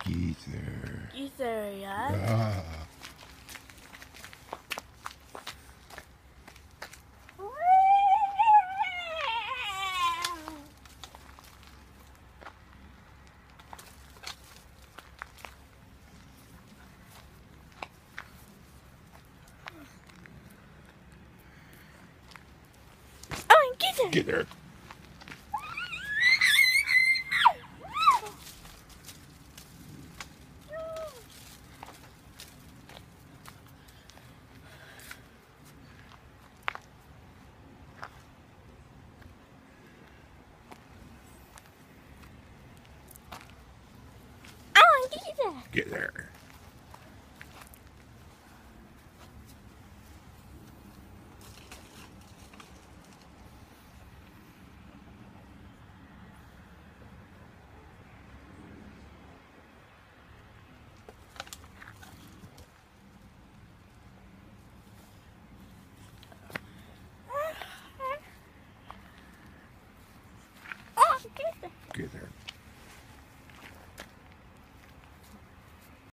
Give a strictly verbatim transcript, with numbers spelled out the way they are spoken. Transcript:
Geezer. Geezer, yeah. Ah. Oh, geezer. Get there. Oh, geezer. Get there. Oh, geezer. Get there.